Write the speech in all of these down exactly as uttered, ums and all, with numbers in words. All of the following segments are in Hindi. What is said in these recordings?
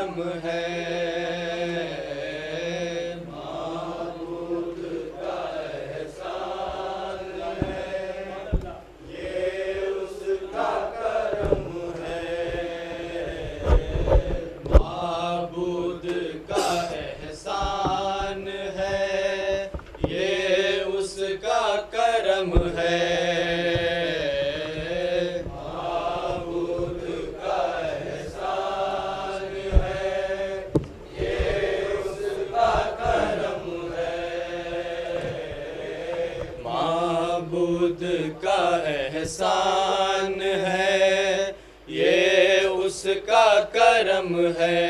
करम है। माबूद का एहसान है, ये उसका करम है। माबूद का एहसान है, ये उसका करम है। माबूद का एहसान है, ये उसका करम है।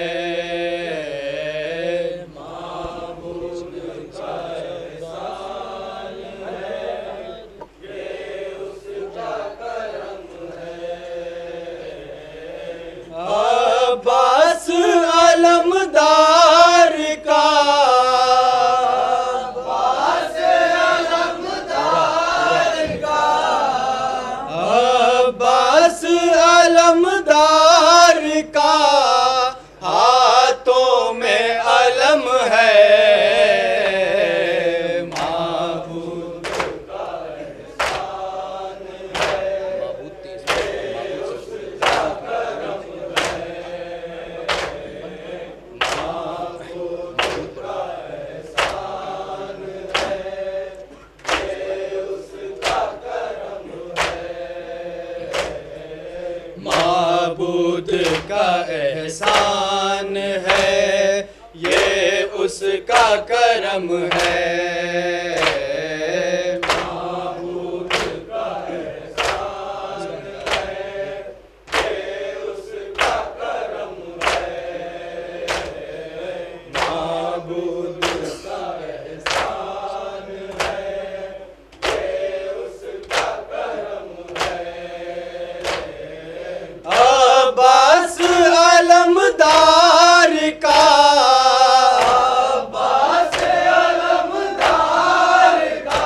माबूद का एहसान है, ये उसका करम है। अब्बास अलमदार का अलमदार का हाथों में अलम है। माबूद का एहसान है, उसका करम है। माबूद का एहसान है, ये उसका करम है। माबूद का एहसान है, ये उसका करम है। माबूद का एहसान है, ये उसका करम है। माबूद का एहसान है, ये उसका करम है। अब्बास अलमदार का, अब्बास अलमदार का,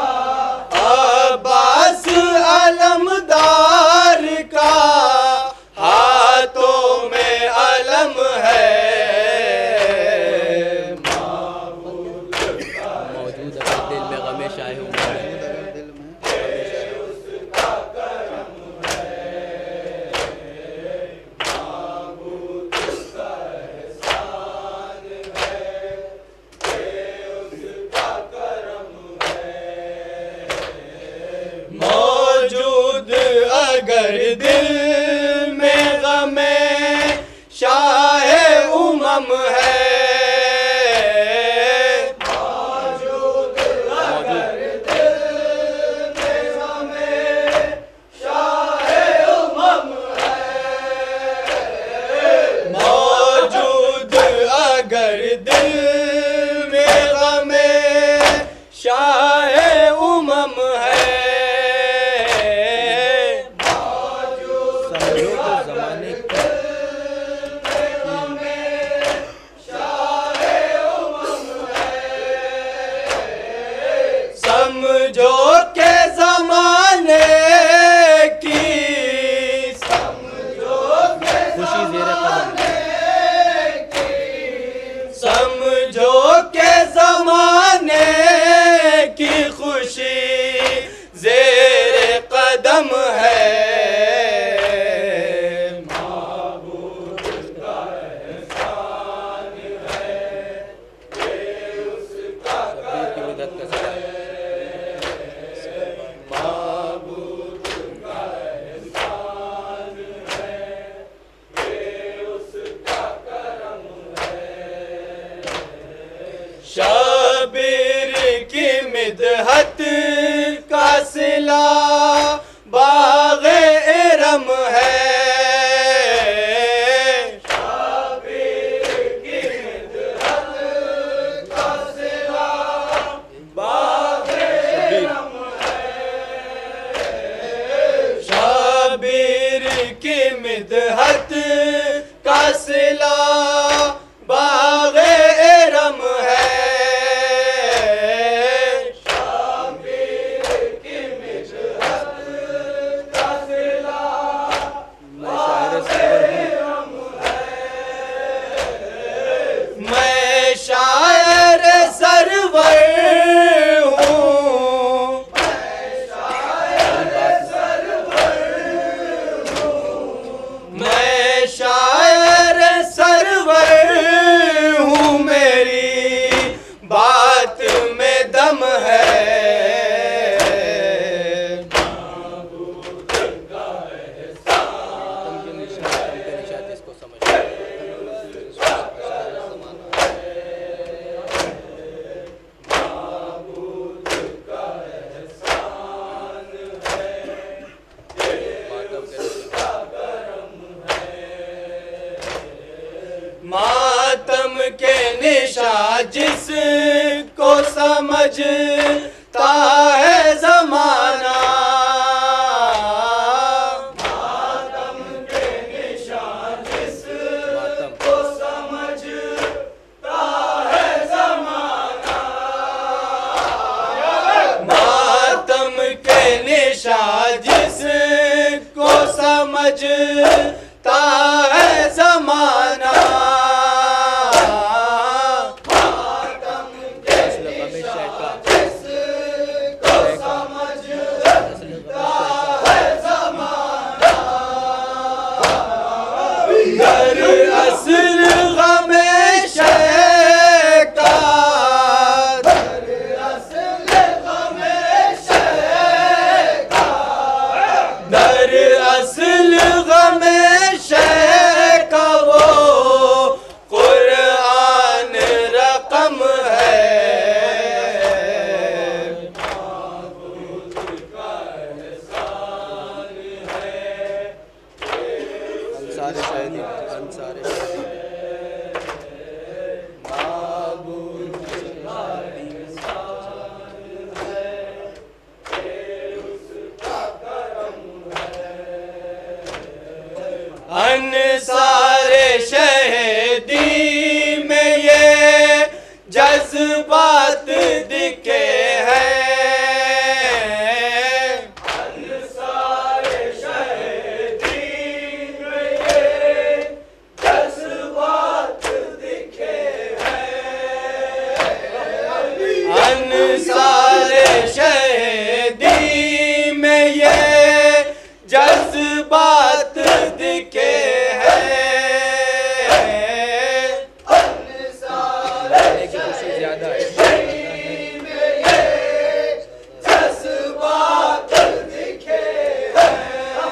अब्बास अलमदार का हाथों में अलम है। माबूद का मौजूद अगर दिल में गमे शाहे हो मौजूद अगर दिल में गमे शाहे उमम है। मौजूद अगर दिल में गमे शाहे उमम है। मौजूद अगर दिल में गमे शाहे उमम है। समझो के ज़माने की, समझो के ज़माने की, समझो के ज़माने की खुशी ज़ेरे कदम है। माबूद का एहसान है, ये उसका करम है। माबूद का एहसान है, ये उसका करम है। शाबिर की मिदहत का सिला बाग़े इरम है। शाबिर की मिदहत का सिला बाग़े इरम है। शाबिर की मिदहत का सिला बाग़े इरम है। मैं शायर सरवर हूँ, मेरी बात में दम है। मातम के निशा जिसको समझता है ज़माना, मातम के निशा जिसको समझता है ज़माना, मातम के निशा जिसको समझता है ज़माना, दरअसल ग़मे शय का, दरअसल ग़मे शय का, दरअसल ग़मे शय का वो क़ुरआन रक़म है। अंसार शायरी, अंसार अंसारे शहीदी में ये जज्बात दिखे हैं, अंसारे शहीदी में ये जज्बात दिखे हैं, अंसारे शहीदी में ये जज्बात दिखे हैं, की खुशी ज्यादा है। में ये जज्बात दिखे हैं,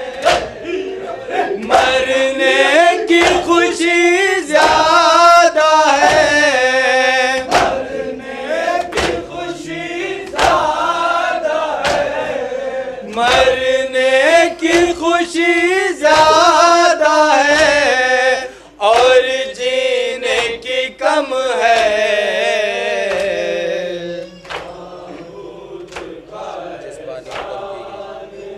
मरने की खुशी ज्यादा है, मरने की खुशी ज्यादा है, मरने की खुशी ज्यादा है और जीने की कम है। जिस पानी में दम की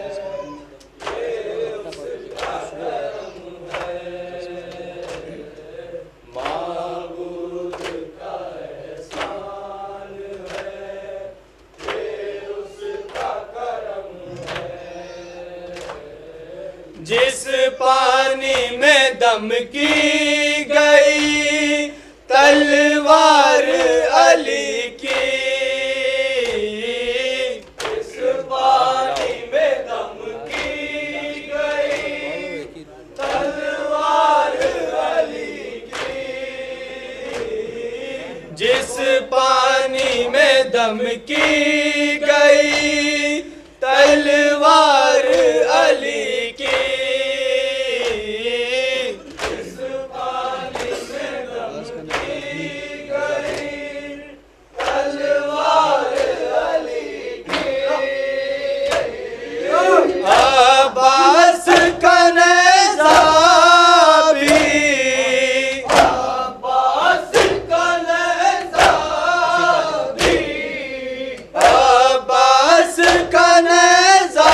जिस पानी में दम की गई तलवार अली की, जिस पानी में दम की गई तलवार अली की, जिस पानी में दम की गई तलवार अली की, अब्बास का नेज़ा भी, अब्बास का नेज़ा भी, अब्बास का नेज़ा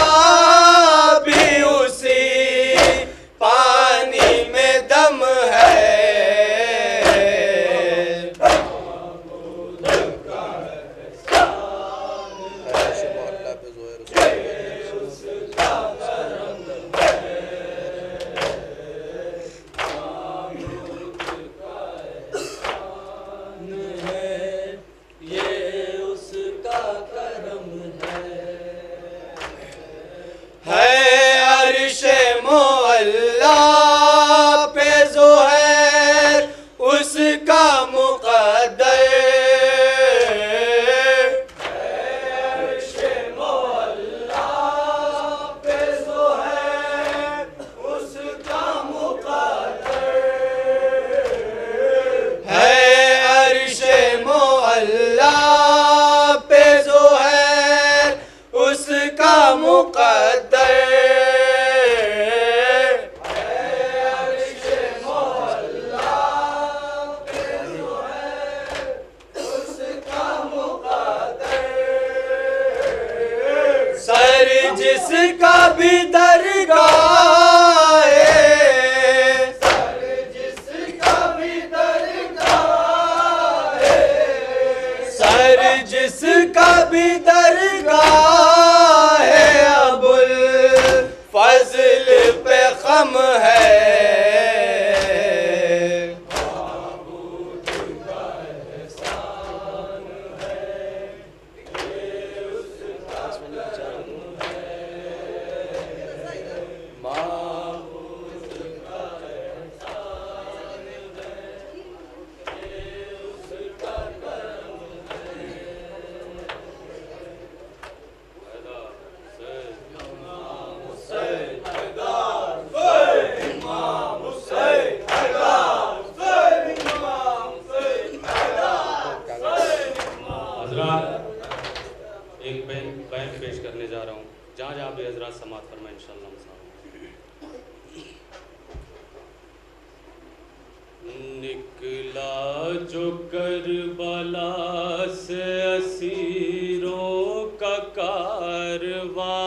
जो करबला से असीरों का कारवां,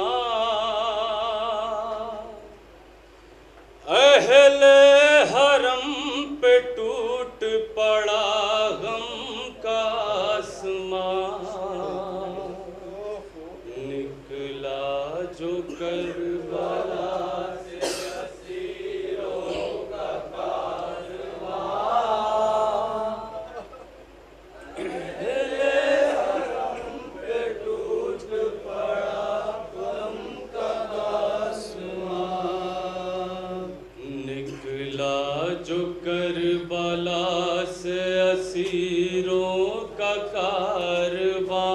अहले हरम पे टूट पड़ा गम का आसमां, निकला जो करबला से असीरों का कारवां, अहले हरम पे टूट पड़ा गम का आसमां, निकला जो करबला से असीरों का कारवां,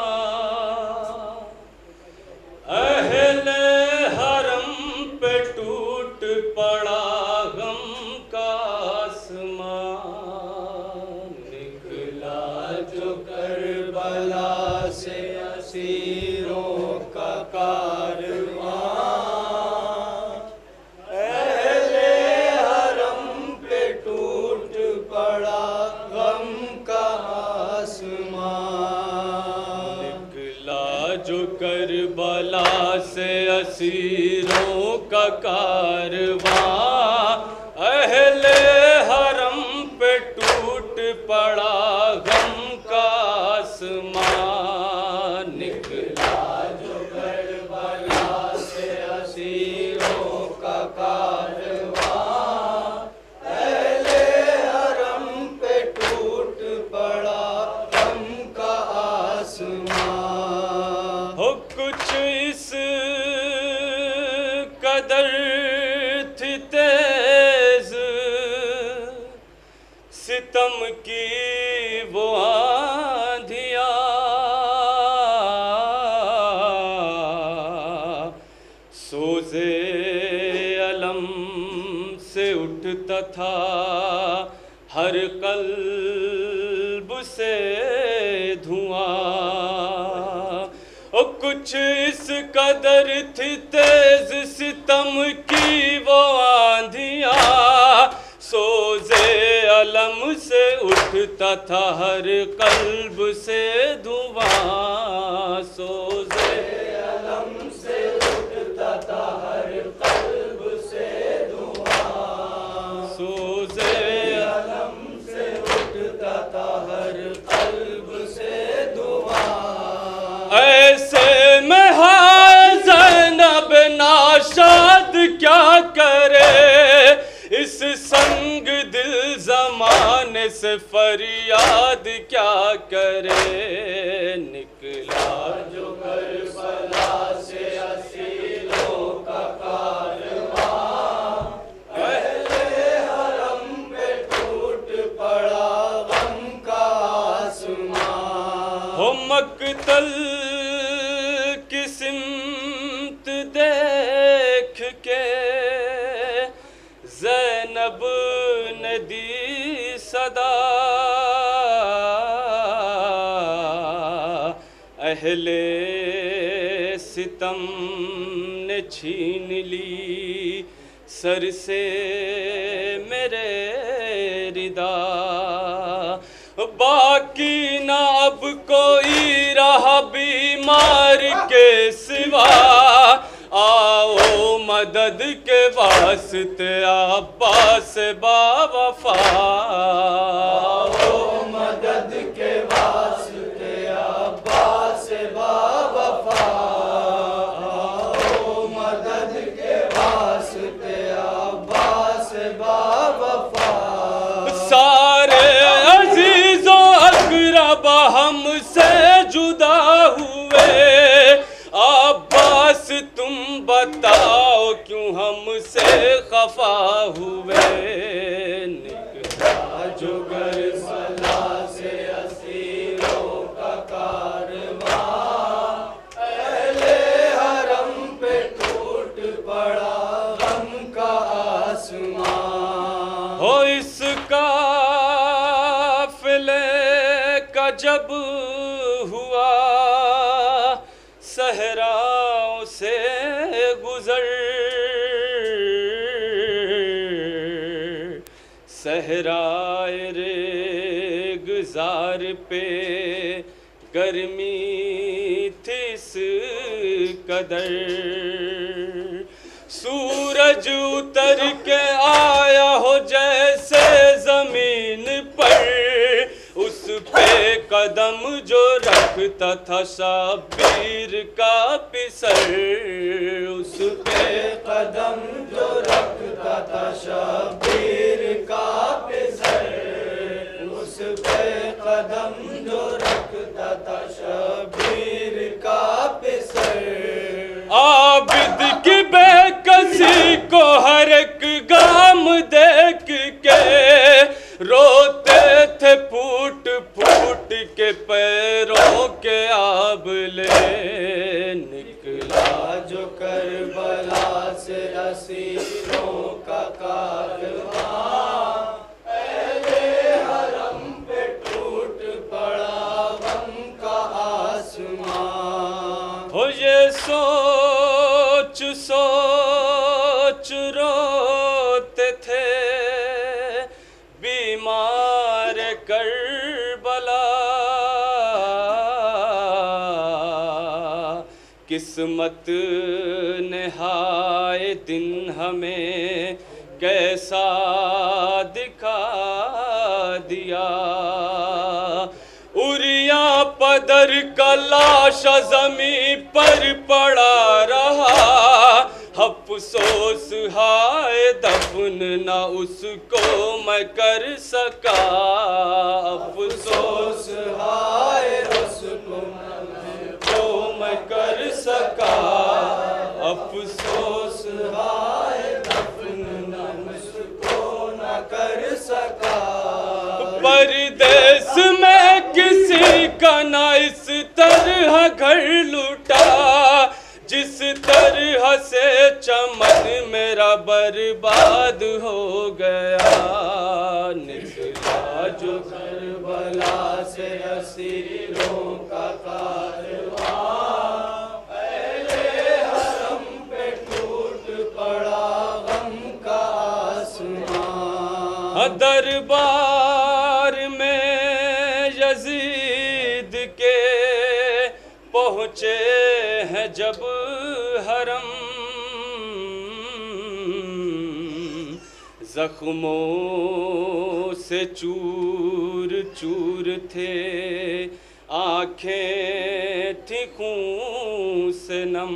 अहले हरम पे टूट पड़ा गम का आसमां, निकला जो करबला से असीरों का कारवां, अहले हरम पे टूट पड़ा गम का आसमां, निकला जो करबला से असीरों का कारवां, अहले हरम पे टूट पड़ा गम का आसमां, निकला जो करबला से असीरों का कारवां, अहले हरम पे टूट पड़ा गम का आसमां। हो कुछ इस कदर थी तेज सितम की वो आंधियाँ, सोज़े अलम से उठता था हर कल्ब से धुआं, ओ कुछ इस कदर थी तेज सितम की वो आंधियाँ, सोज़े अलम से उठता था हर कल्ब से धुआं, सोज़े अलम से उठता था हर कल्ब से धुआं, सोज़े अलम से उठता था हर कल्ब से धुआं। ऐसे में हाय ज़ैनब नाशाद क्या करे, इस संग दिल ज़माने से फरियाद क्या करे, निकला जो करबला से असीरों का कारवां, अहले हरम पे टूट पड़ा गम का आसमां, हो मक्तल की सिमत देख के ज़ैनब ने दी सदा, अहले सितम ने छीन ली सर से मेरे रिदा, बाकी ना अब कोई रहा बीमार के सिवा, आओ मदद के वास्ते अब्बास बावफा, आओ मदद के वास्ते अब्बास बावफा, आओ मदद के वास्ते अब्बास बावफा। सारे अजीजों अकरब हमसे जुदा हुए, अब्बास तुम बताओ क्यों हमसे खफा हुए, निकला जो करबला से असीरों का कारवां, अहले हरम पे टूट पड़ा गम का आसमां, हो इस काफ़िले का जब हुआ सहराओं से गुजर, सहराए रे इंतजार पे गर्मी थी इस कदर। सूरज उतर के आया हो जैसे जमीन पर, उस पे कदम जो रखता था शब्बीर का पिसर। उस पे कदम जो रखता था शब्बीर का पिसर। उस पे कदम जो रखता था शब्बीर का पिसर। आबिद की बेकसी को हर एक गाम देख के रोते थे फूट फूट के पैरों के आबले। निकला जो करबला से असीरों का कारवां, पहले हरम पे टूट पड़ा गम का आसमां। हो ये सोच सोच रोते थे बीमार करबला। किस्मत ने हाय दिन हमें कैसा दिखा दिया। उरिया पदर का लाशा जमी पर पड़ा रहा। अफसोस हाय दफन ना उसको मैं कर सका। अफसोस हाय उसको को मैं कर सका। अफसोस हाय दफन ना उसको न कर सका। परदेस में किसी का ना इस तरह घर लूटा, जिस तरह से चमन मेरा बर्बाद हो गया। निकला जो करबला से असीरों का कारवां, पहले हरम पे टूट पड़ा गम का आसमां। दरबार में यजीद के पहुँचे हैं जब हरम, जख्मों से चूर चूर थे आँखें थी खून से नम।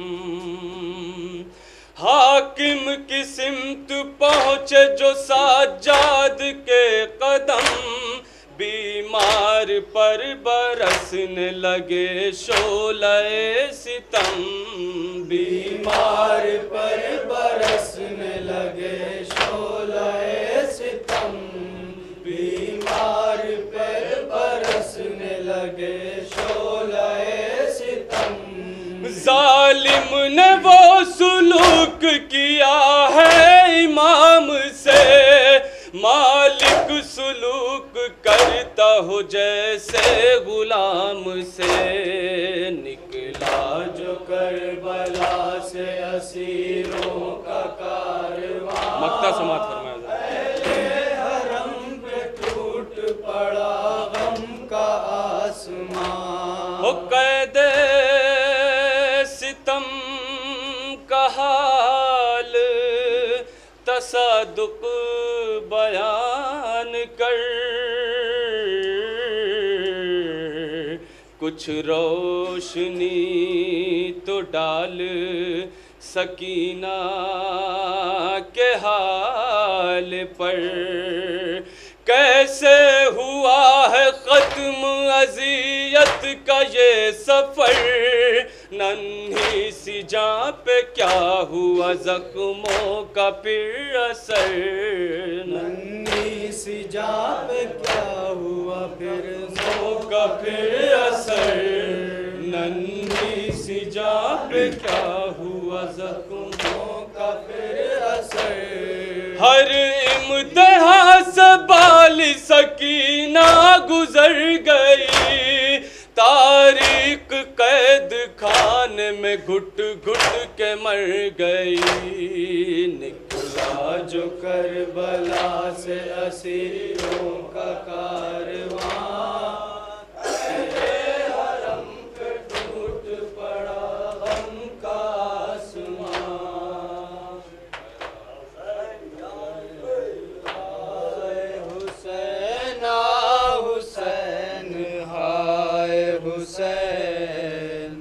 हाकिम की सिमत पहुँचे जो साजाद के कदम, बीमार पर बरसने लगे शोले सितम। बीमार पर बरसने लगे शोले सितम। बीमार पर बरसने लगे शोले सितम। जालिम ने वो सुलूक किया है इमाम से, मालिक सुलूक करता हो जैसे गुलाम से। निकला जो करबला से असीरों का कारवां, मक्ता समात फरमाया। पहले हरम पे टूट पड़ा गम का आसमां। हो कैदे सितम का हाल तसादुक बयान कर, कुछ रोशनी तो डाल सकीना के हाल पर। कैसे हुआ है खत्म अजियत का ये सफर, नन्ही सी जान पे क्या हुआ जख्मों का फिर असर। नन्ही सी जान पे क्या हुआ फिर का फिर असर, नन्ही सी जान पे क्या हुआ जख्मों का फिर असर। हर इम्तिहान से बाली सकीना गुजर गई, तारीख कैद खाने में घुट घुट के मर गई। निकला जो करबला से असीरों का कारवां, हरम पे टूट पड़ा गम का आसमां। हुसैन आ हुसैन हाय हुसैन,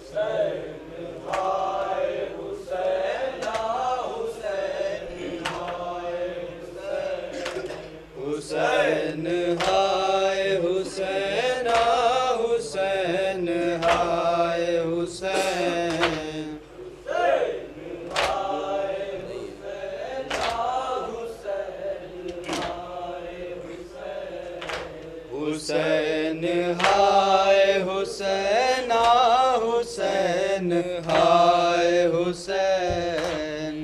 हुसैन हाय हुसैन आ हुसैन हाय हुसैन, हुसैन हाय हुसैन आ हुसैन हाय हुसैन,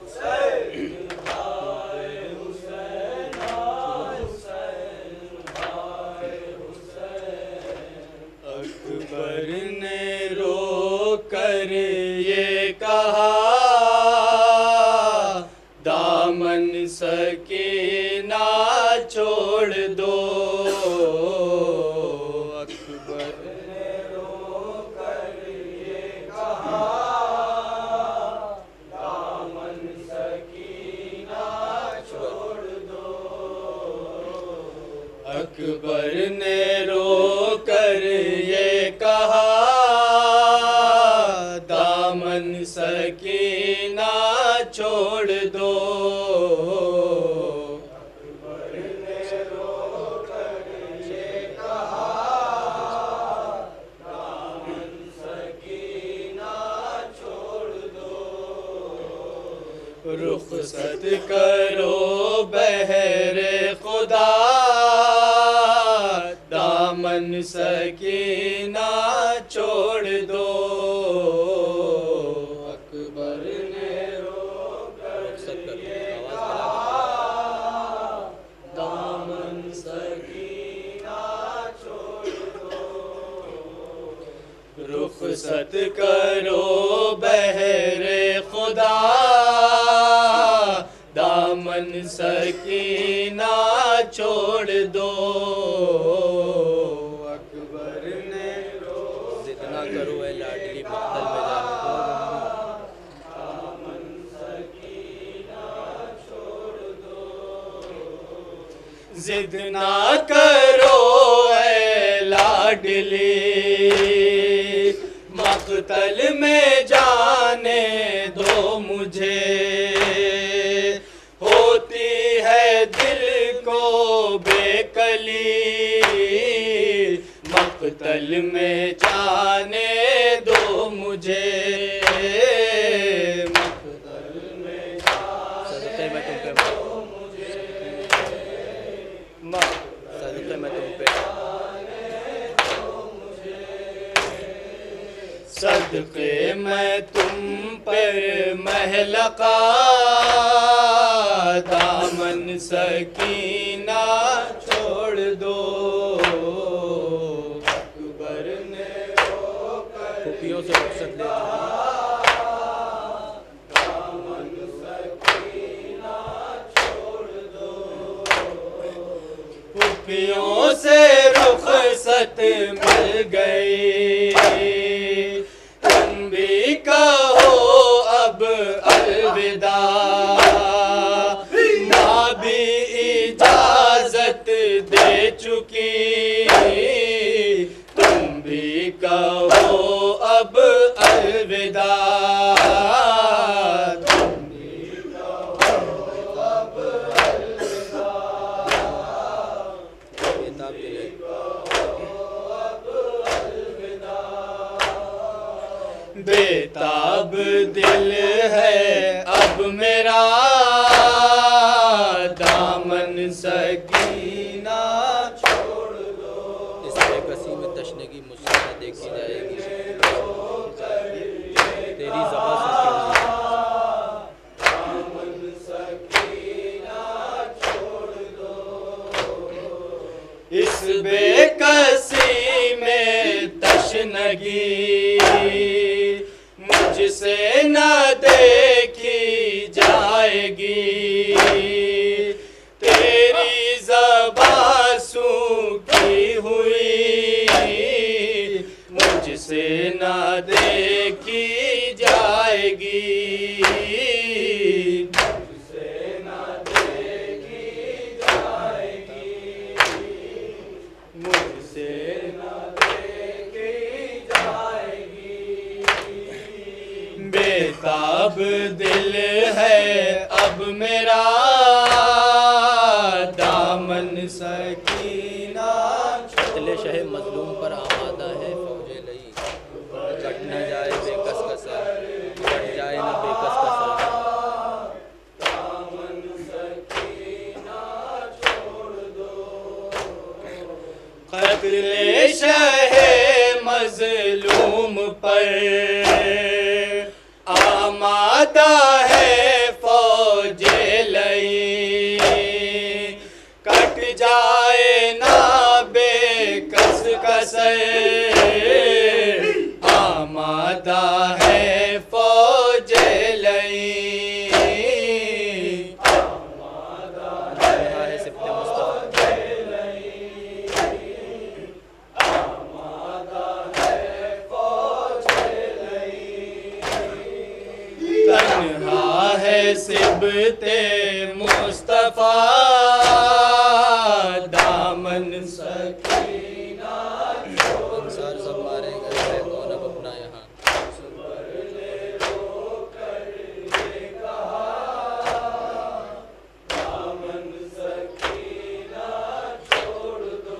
अकबर ने रो कर ये कहा, दामन सकीना छोड़ दो। अकबर ने रो कर ये कहा, दामन सकीना छोड़ दो। अकबर ने रो कर ये कहा, दामन सकीना छोड़ दो। अकबर ने रो कर ये कहा, दामन सकीना छोड़ दो। रुखसत करो बहरे खुदा, दामन सकीना छोड़ दो। अकबर ने रोकर ये कहा, दामन सकीना छोड़ दो। रुखसत करो बहरे खुदा, दामन सकीना छोड़ दो। अकबर ने जिद ना करो ए लाडली मख्तल में जाने दो, दामन सकीना छोड़ दो। जिद ना करो ए लाडली मख्तल में जाने दो मुझे, होती है दिल को बेकली मख्तल में जाने दो मुझे। मख्तल में सदक़े में तुम पे दो मुझे, सदक़े में तुम पे सदक़े में तुम पर महलका, दामन सकीना छोड़ दो। अकबर ने रोकर खुफियों से रुखसत ले दामन सकीना छोड़ दो। खुफियों से रुखसत मिल गई, तुम भी कहो अब अलविदा। माँ भी इजाजत दे चुकी, तुम भी कहो अब अलविदा। तुम भी कहो अब अलविदा। किताब दिले बेताब दिल है अब मेरा, दामन सकीना छोड़ दो। इस बेकसी में तशनगी मुझसे न देखी जाएगी, तेरी ज़बां से दामन सकीना छोड़ दो। इस बेकसी में तशनगी मुझसे न देखी जाएगी, देखी जाएगी, मुझसे ना देखी जाएगी, मुझसे ना देखी जाएगी। बेताब दिल है अब मेरा, दामन सकीना कत्ले शहे मजलूम पर आमादा है फौजे लई, कट न जाए बेकस कसर, कट जाए न बेकस कसर। दामन सकीना छोड़ दो, कत्ले शहे मजलूम पर आमादा है फौजे लई, कट जाए ना बेकस कसर, आमादा है फौजे लई। आमादा है सिप्ते मुस्तफा आमादा है फौजे लई, तन्हा है सिबते मुस्तफा, दामन सकीना संसार सब मारे गए है कौन अब अपना यहाँ, ने रो कर ये कहा, दामन सकीना छोड़ दो,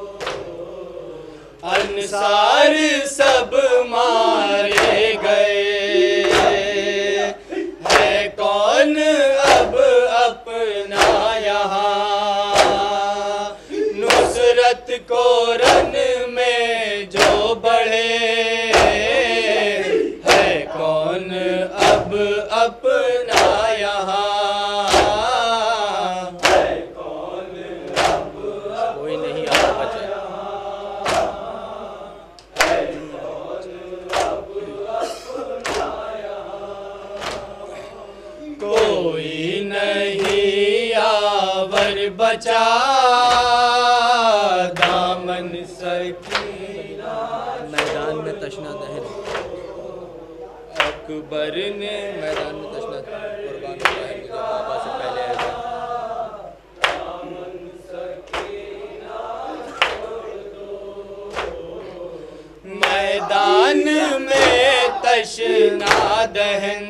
अंसार सब मारे गए है कौन अब अपना यहाँ, नुसरत को रन में जो बढ़े है कौन अब अपना यहाँ, है कौन अब कोई नहीं आ बचा, कोई नहीं आवर बचा, दामन सकीना मैदान में तशना दहन, अकबर ने मैदान में तशना कुर्बान हुआ है मुझे बाबा से पहले ऐसा, दामन सकीना छोड़ दो, मैदान में तशना दहन,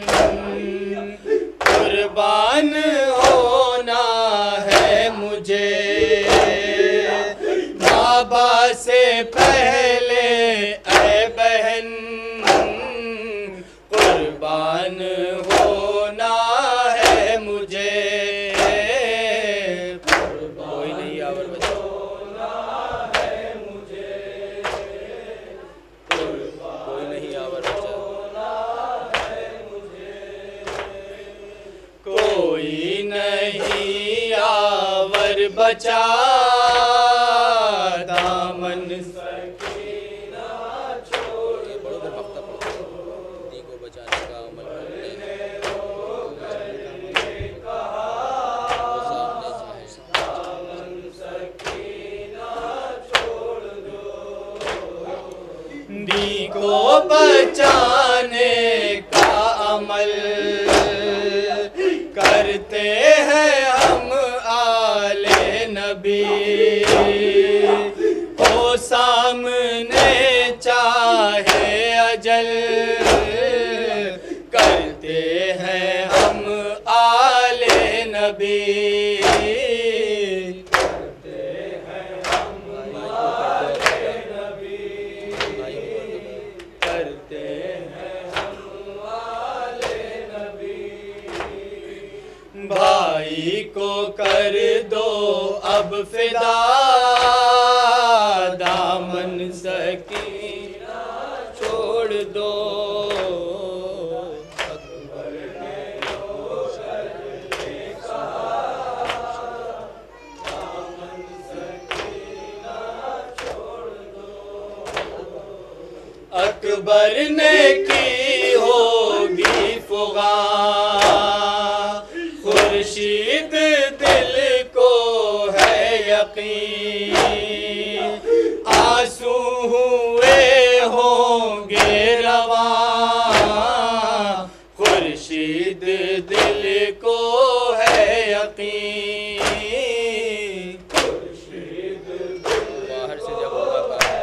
कुर्बान होना है मुझे बाबा से पहले ऐ बहन, कुर्बान होना है मुझे, कोई नहीं आवर बचा, कोई नहीं आवर बचा, कोई नहीं आवर बचा, दामन सकीना छोड़ बड़ों में वक्त दी को बचाने का अमल करते हैं, वो सामने चाहे दामन सकीना छोड़ दो, दी को बचाने का अमल करते हैं हम आले नबी, ओ सामने चाहे अजल करते हैं हम आले नबी, करते हैं हम आले नबी, करते हैं हम आले नबी, भाई को कर दो अब फिदा, दामन सकीना छोड़ दो, अकबर ने की होगी फुगा, खुर्शीद दिल को है यकीन, आंसू हुए होंगे यकीन, बाहर से जब होगा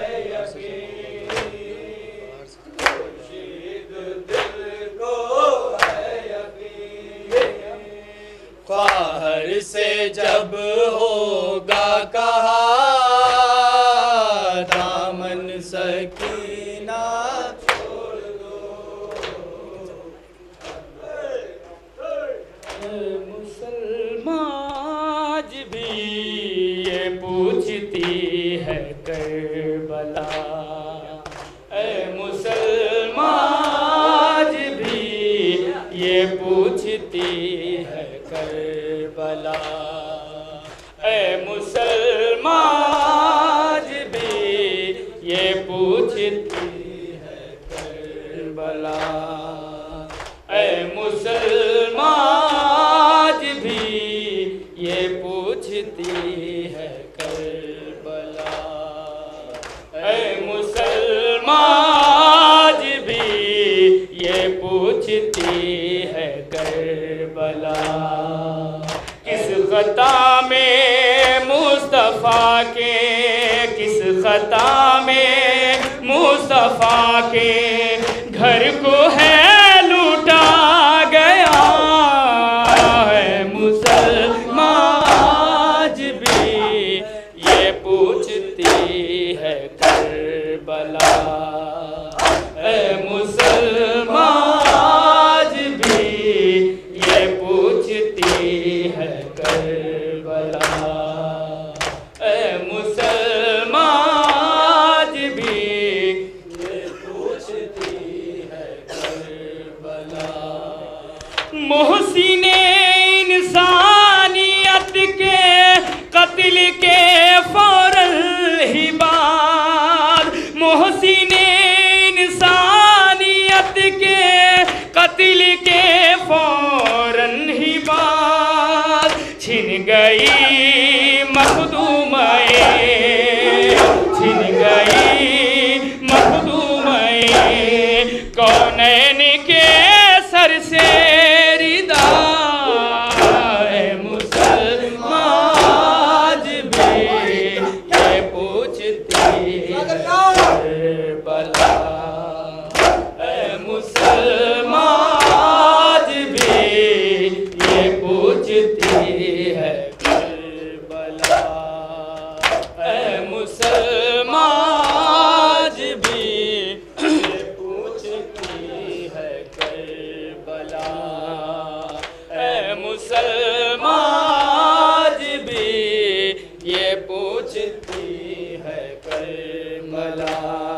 ख्वाहर से जब होगा कहा दामन सकीना छोड़ दो। मुसलमान भी ये पूछती है करबला, ऐ मुसलमान भी ये पूछती है करबला, ऐ मुसलमान भी ये पूछती है करबला, ऐ मुसलमान भी ये पूछती है करबला, ऐ मुसलमान भी ये पूछती है करबला। किस खता में मुस्तफ़ा के, किस खता में मुस्तफ़ा के घर को है लूटा गया, है मुसलमान भी ये पूछती है करबला, है मुसलमान भी ये पूछती है करबला, है मुसलमान भी ये पूछती है करबला। मोहसिने इंसानियत के कत्ल के फौरन ही बाद, मोहसिने इंसानियत के कत्ल के फौरन ही बाद छिन गई मखदूमए, छिन गई मखदूमए कौनैन के सर से रिदा, है मुसलमान भी ये पूछती है करबला, है मुसलमान भी ये पूछती है करबला, है मुसलमान भी ये पूछती है करबला, है मुसलमान भी ये पूछती है करबला।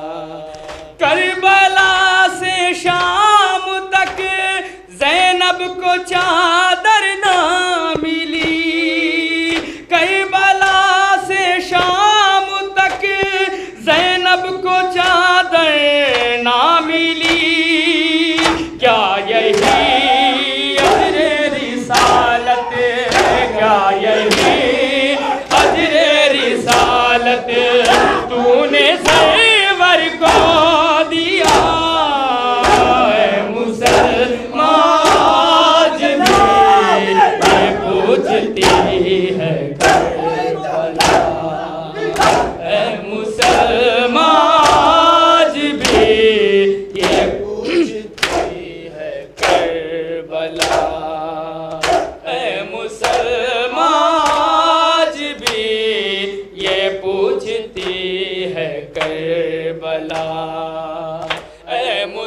करबला से शाम तक ज़ैनब को चादर ना मिली, करबला से शाम तक ज़ैनब को चादर ना मिली, क्या यही अजरे रिसालत, क्या यही अजरे रिसालत तूने सरवर को दिया, है मुसलमान भी ये पूछती है करबला, है मुसलमान भी ये पूछती है करबला, है मुसलमान भी ये पूछती है करबला, है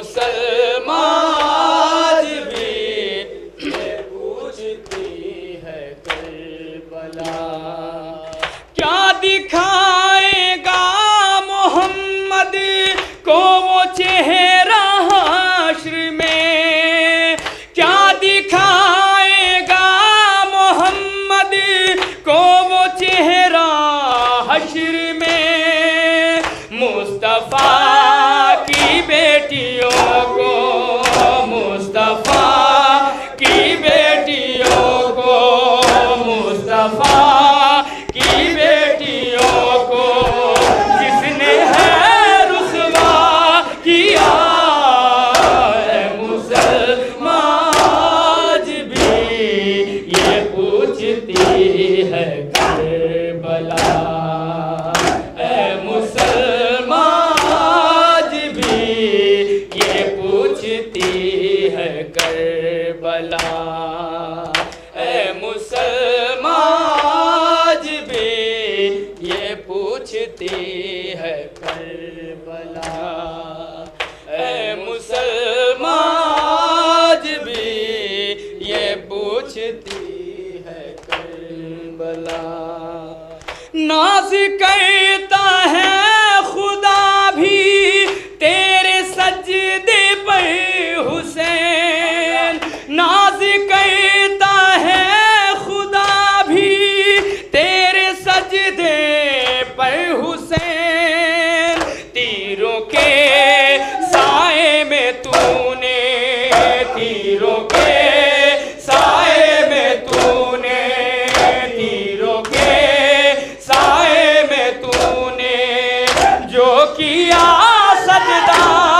मुसलमान भी ये पूछती है करबला। क्या दिखाएगा मोहम्मद को वो चेहरा हश्र में, क्या दिखाएगा मोहम्मद को वो चेहरा हश्र में, मुस्तफ़ा की बेटियों को, मुस्तफ़ा की बेटियों को, मुस्तफ़ा की बेटियों को जिसने है रुसवा किया, है मुसलमान भी ये पूछती है करबला। ऐ मुसलमान आज भी ये पूछती है करबला। ऐ मुसलमान आज भी ये पूछती है करबला। ऐ मुसलमान आज भी ये पूछती है करबला। नाज करता है खुदा भी तेरे सजदे पर हुसैन। नाज करता है खुदा भी तेरे सजदे पर हुसैन। तीरों के साए में तूने, तीरों के साए में तूने, तीरों के साए में तूने जो किया सजदा।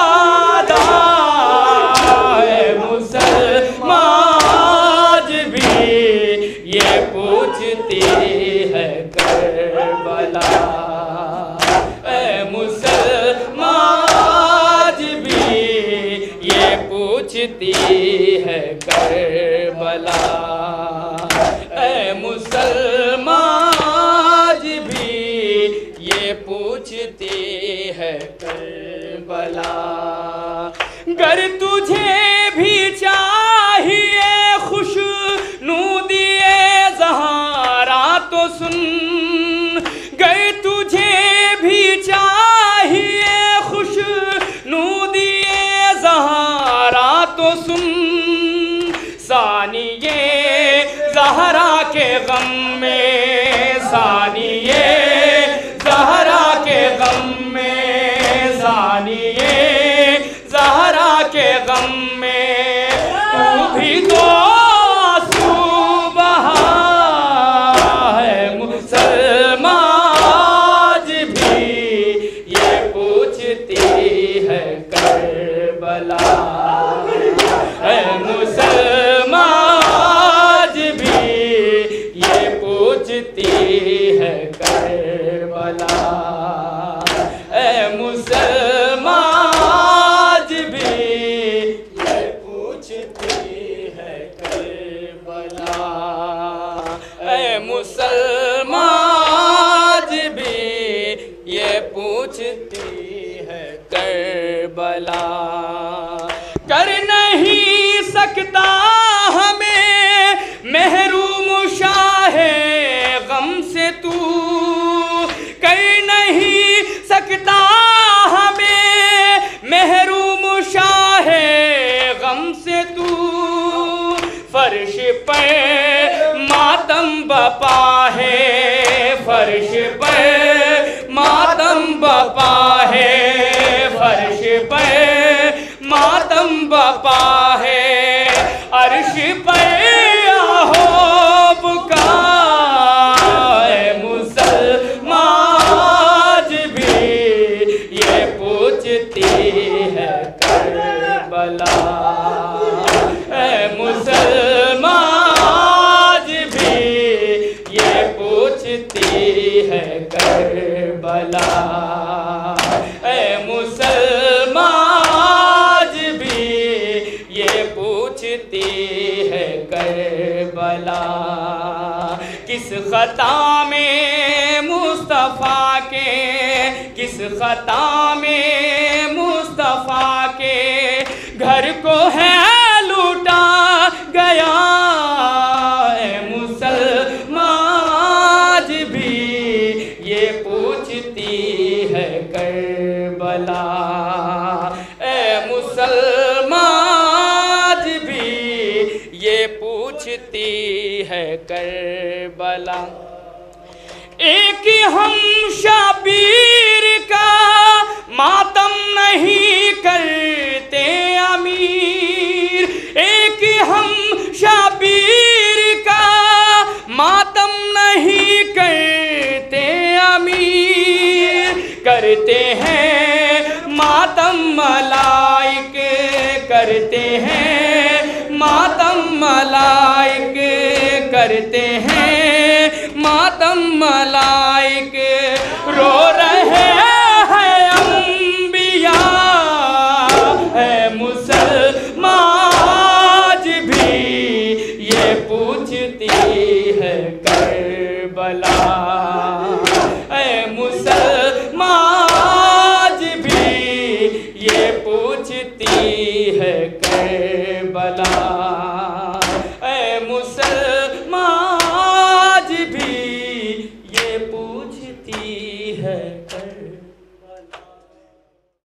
ऐ मुसलमान आज भी ये पूछती है करबला। ऐ मुसलमान आज भी ये पूछती है करबला। ऐ मुसलमान आज भी ये पूछती है करबला। गर तुझे भी चाहिए खुशनूदिए ज़हरा तो सुन। गर तुझे भी चाहिए खुशनूदिए ज़हरा तो सुन। सानिए ज़हरा के गम में, सानिए ज़हरा के गम में, सानिए ज़हरा के गम में तू भी तो आंसू बहा। है मुसलमान आज भी ये पूछती है करबला। है मुसलमान आज भी ये पूछती है करबला। है मुसलमान आज भी ये पूछती है करबला। है मुसलमान आज भी ये पूछती है करबला। कर नहीं सकता हमें महरूम शाहे गम से तू। कर नहीं सकता हमें महरूम शाहे गम से तू। फर्श पर मातम बपा है, फर्श पर मातम बपा है, फर्श पर मातम बपा है। अर्श पर आहोब का है मुसलमान आज भी ये पूछती है करबला। है मुसलमान आज भी ये पूछती है करबला। है मुसलमान आज भी ये पूछती है करबला। किस खता में मुस्तफ़ा के, किस खता में मुस्तफ़ा के घर को है लूटा गया। ऐ मुसलमान आज भी ये पूछती है करबला। ऐ मुसलमान आज भी ये पूछती है करबला। एक हम शबीर का मातम नहीं करते अमीर। एक हम शबीर का मातम नहीं करते अमीर। करते हैं मातम मलाइक, करते हैं मातम मलाइक, करते हैं मातम मलाइक, रो रहे हैं अंबिया, है मुसलमान आज भी ये पूछती है करबला, है मुसलमान आज भी ये पूछती है करबला, है मुसलमान आज भी ये पूछती है।